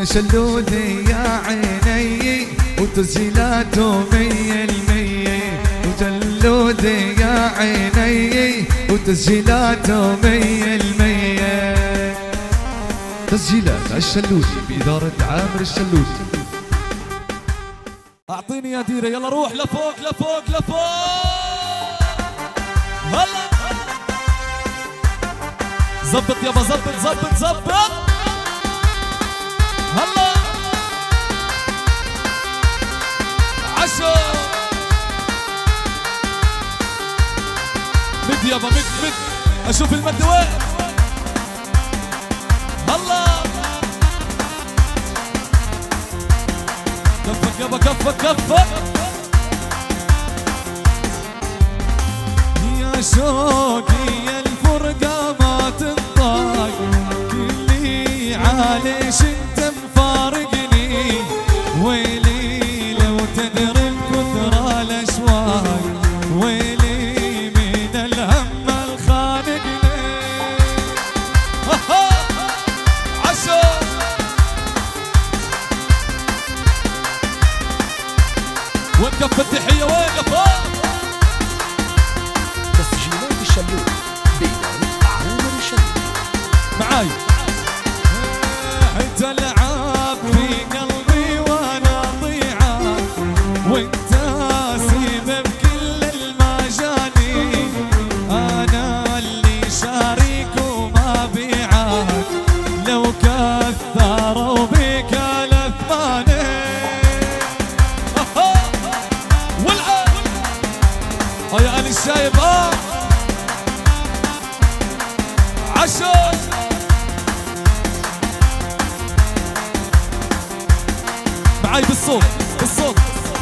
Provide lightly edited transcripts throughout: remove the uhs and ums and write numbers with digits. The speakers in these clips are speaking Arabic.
يا شلودي يا عيني وتسجيلاته 100%. وشلودي يا عيني وتسجيلاته 100%. تسجيلات الشلودي بإدارة عامر الشلودي. اعطيني يا ديره، يلا روح لفوق لفوق لفوق. هلا زبط يابا، زبط زبط زبط. هلا عشو مد يابا، مد اشوف المد وين. هلا كفك يابا، كفك كفك. يا شوقي يا الفرقة ما تنطاق، كلي عاليش انت مفارقني. ويلي لو تدري بكثر الاشواق، ويلي من الهم الخانقني. عشو وين كف التحية، وين كفاك. تسجيلات الشلودي بإدارة عامر الشلودي. معاي انت العاب في قلبي وانا ضيعك، وانت سيب بكل المجالي. انا اللي شاريك وما بيعك، لو كثروا بك الاثماني. يا علي الشايب عشو معاي بالصوت بالصوت.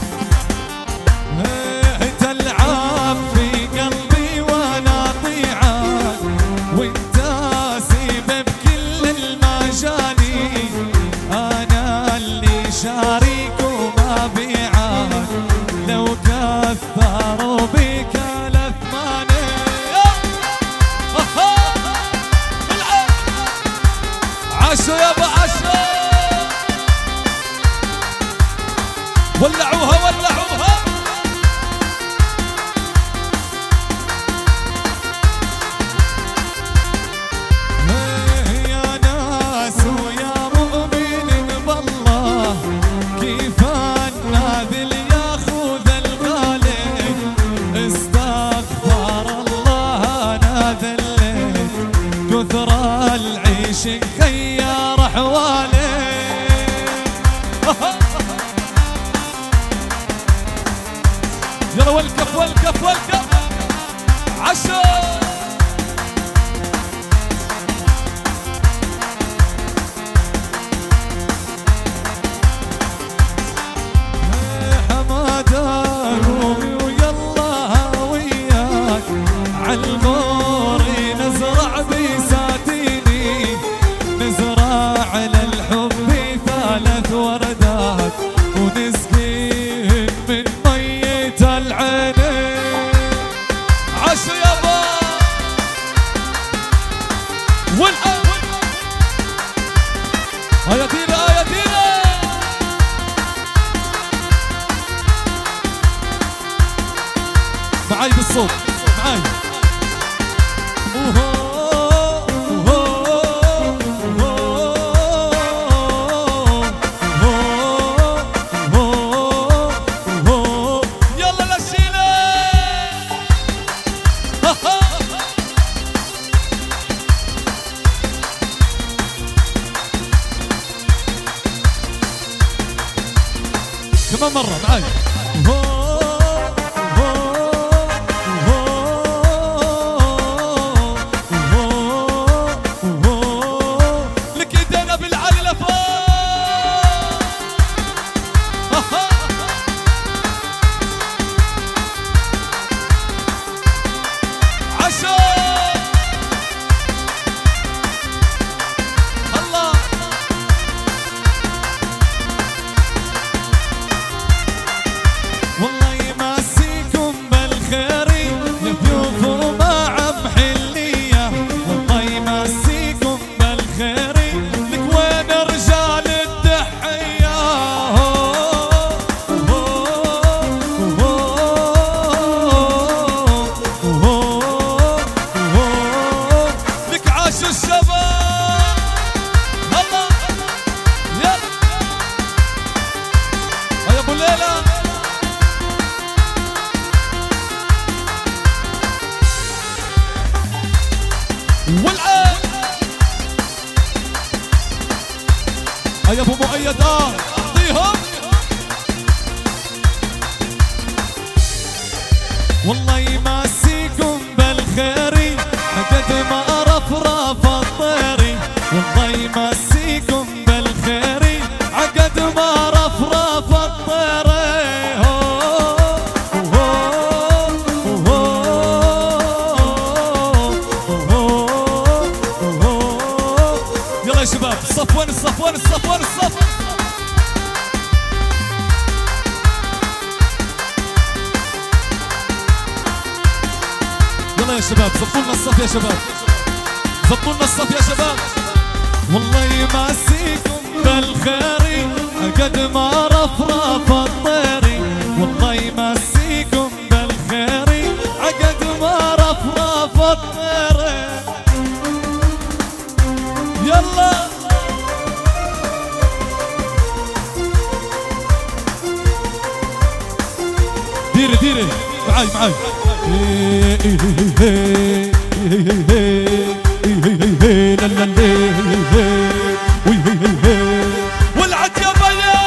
انت العاب في قلبي وانا اطيعك، وانت سيب بكل المجالي. انا اللي شاريك وما بيعك، لو كثروا بك الاثماني. عشو يابا عشو، ولعوها ولعوها. يا ناس ويا مؤمنين بالله، كيف الناذل ياخذ الغالي. استغفر الله انا ذليت، كثر العيش خيار احوالي. يلا والكف والكف والكف. عشو حماده قومي ويلا وياك، عالغور نزرع بساتيني. نزرع للحب 3 وردات، ونسقين من مية العينين. عشو يابا والآن يا دينا يا دينا. معاي بالصوت معاي. كمان مرة معاي. لك ايدينا بالعلي لفوق. عشو الله والعين يا ابو مؤيد اعطيهم. والله يمسيكم بالخيري قد ما رفرف الطيري، والله يمسيكم بالخيري عقد ما رفرف الطيري. يلا يا شباب الصف وين الصف وين الصف وين الصف. يلا يا شباب زبطوا لنا الصف يا شباب، زبطوا لنا الصف يا شباب. والله يمسيكم بالخيري قد ما رفرف الطيري، والله يمسيكم بالخيري عقد ما رفرف الطيري. يلا ديري ديري معاي معاي. ولعت يا بيان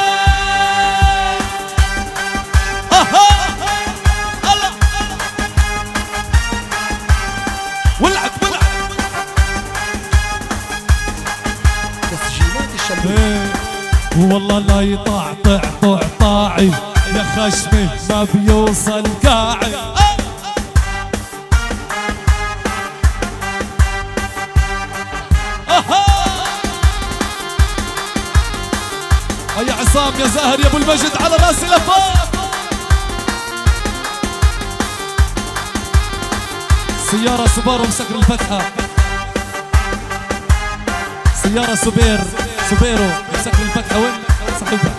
الله ولعت ولعت. تسجيلات الشلوت. والله لا يطعطع طعطاعي يا خشمي ما بيوصل قاعي. يا عصام يا زاهر يا ابو المجد على راسي لفوق. سيارة سوبارو مسكر الفتحة، سيارة سوبيرو مسكر الفتحة. وين صاحبها؟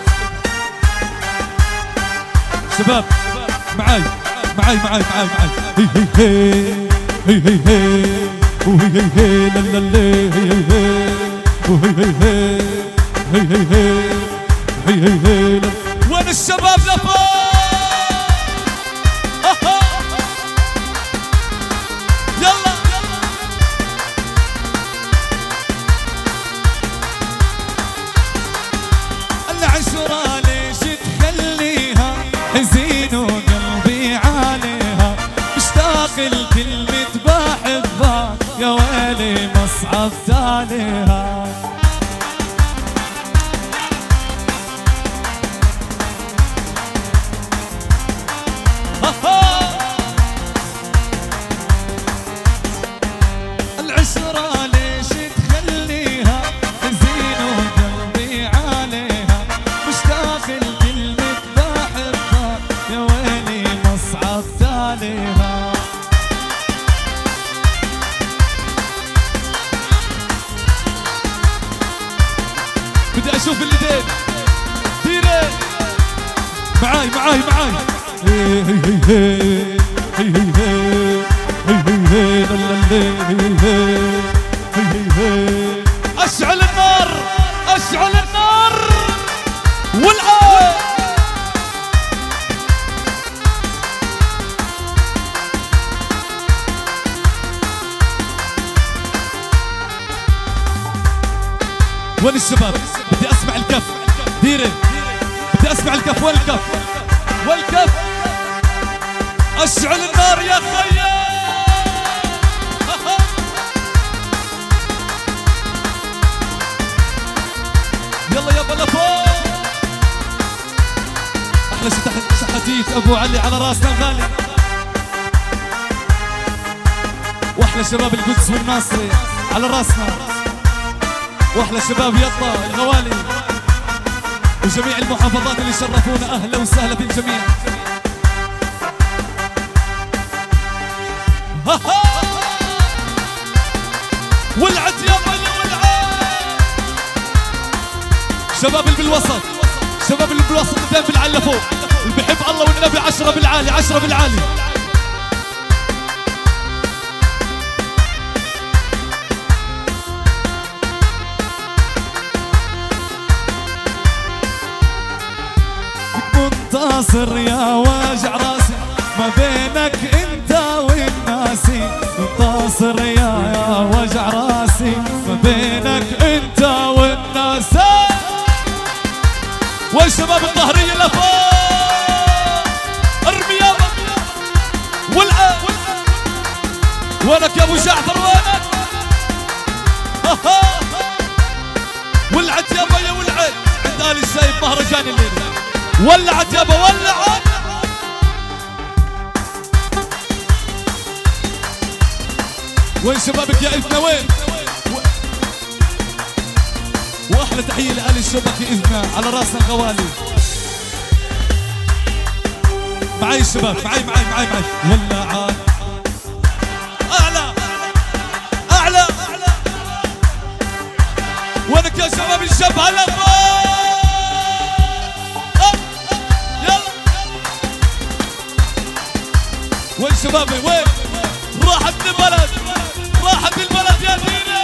شباب معاي معاي معاي معاي معاي. هي هي هي وهي هي هي لا لا لا هي هي وهي هي هي هي هي هي هي. وين الشباب لفوق؟ يلا العشرة ليش تخليها حزين وقلبي عليها، مشتاق الكلمة بحبها يا ويلي ما صعبت عليها. العشرة ليش تخليها حزين وقلبي عليها، مشتاق الكلمة بحبها يا ويلي ما صعبت عليها. بدي اشوف اليدين ديري معاي معاي معاي. هي هي هي هي هي هي هي هي. اشعل النار اشعل النار والعين. وين الشباب؟ بدي اسمع الكف ديري، بدي اسمع الكف. وين الكف؟ وين الكف؟ اشعل النار يا خيال. يلا يا بلا فوق. احلى شحاتيت ابو علي على راسنا الغالي، واحلى شباب القدس والناصري على راسنا، واحلى شباب يطا الغوالي وجميع المحافظات اللي شرفونا. اهلا وسهلا بالجميع. ولعت يا بلا ولعت. شباب اللي بالوسط، شباب اللي بالوسط اثنين بالعلى فوق، اللي بحب الله والنبي 10 بالعالي 10 بالعالي. منتصر يا واجع راسي ما بينك انت والناسي، منتصر يا وجع وينك يا ابو جعفر وينك؟ ولعت يابا يا ولعت عند آل الشايب مهرجان الليله. ولعت يابا ولعت. وين شبابك يا إذنا وين؟ واحلى تحيه لآل الشباب في إذنا على راسنا الغوالي. معي الشباب معي. ولعت أعلى أعلى. وينك يا شباب الشاب هلا يلا. وين شبابي وين؟ راحت البلد راحت البلد يا ديني.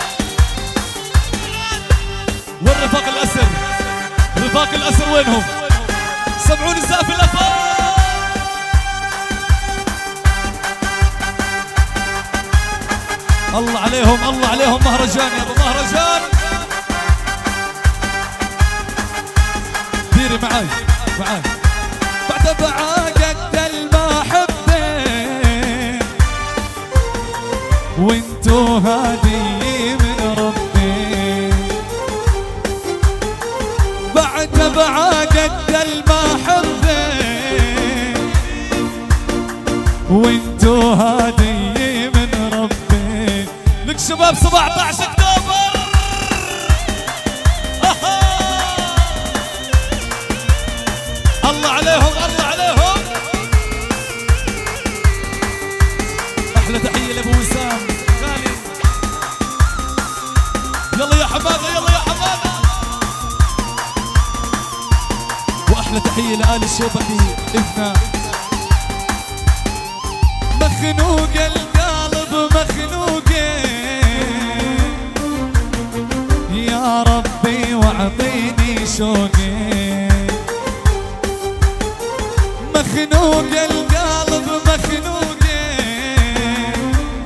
وين رفاق الأسر؟ رفاق الأسر وينهم؟ سمعوني زاف الأفاق. الله عليهم الله عليهم. مهرجان يا ابو مهرجان. ديري معاي بعد بعاقد المحبين وانتو هادي من ربي. بعد بعاقد المحبين وانتو هادي من ربي. لك شباب 17 اكتوبر. الله عليهم الله عليهم. احلى تحيه لابو وسام غالي. يلا يا حماده يلا يا حماده. واحلى تحيه لآل الشوبكي إذنا. مخنوق القلب مخنوقين يا ربي واعطيني شوقين. مخنوق القلب مخنوقين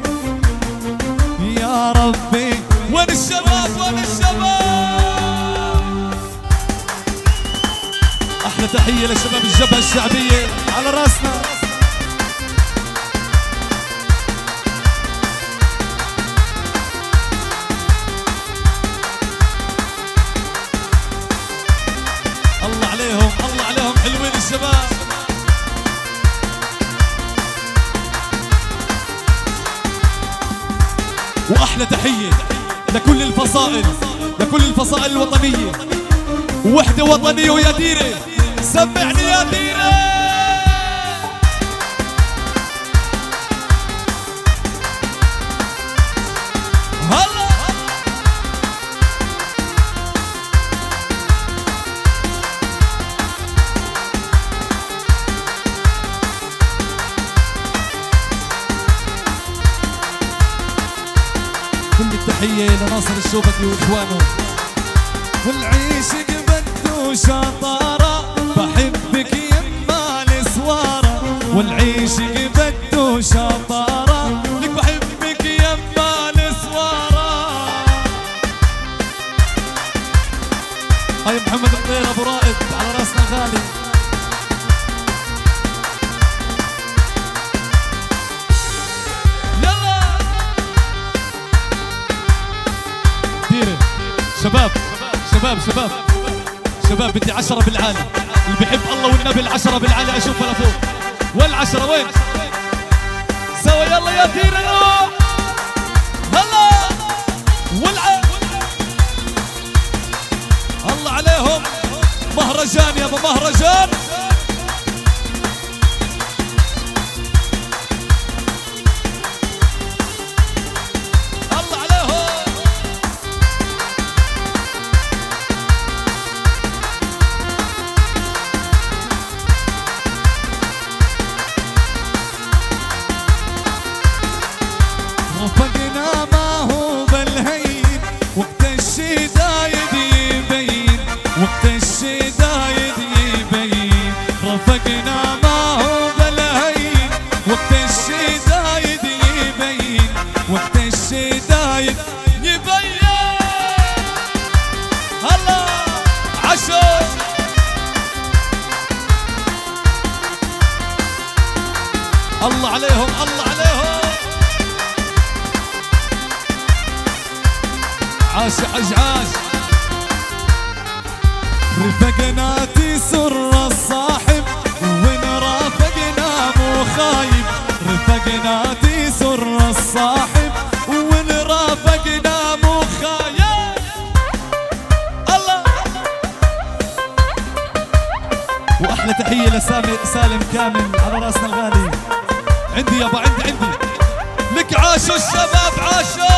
يا ربي. وين الشباب وين الشباب؟ احلى تحيه لشباب الجبهه الشعبيه على راسنا. الله عليهم الله عليهم حلوين الشباب. واحلى تحيه لكل الفصائل الوطنيه. وحده وطنيه ويا ديري سمعني يا ديري. هلا كل التحيه لناصر الشوبكي واخوانه. والعيشك بده شطاره بحبك يما السواره. والعيشك بده شطاره لك بحبك يما السواره. هاي محمد الطير ابو رائد على راسنا غالي. يلا ديري شباب بدي 10 بالعالي. اللي بيحب الله والنبي ال10 بالعالي اشوفها لفوق. وال10 وين؟ سوا يلا يا ديري نروح. هلا الله عليهم. مهرجان يابا مهرجان. الله عليهم. رفقنا ما هو بالهين وقت الشدايد يبين. وقت الشدايد يبين. رفقنا ما هو بالهين وقت الشدايد يبين. وقت الشدايد يبين. هلا عشر الله عليهم الله عليهم. عاش حج عاش. رفقناتي سر الصاحب وين رافقنا مو خايب. رفقناتي سر الصاحب وين رافقنا مو خايب. الله. واحلى تحيه لسالم كامل على راسنا الغالي. عندي يابا عندي لك عاشوا الشباب عاشوا.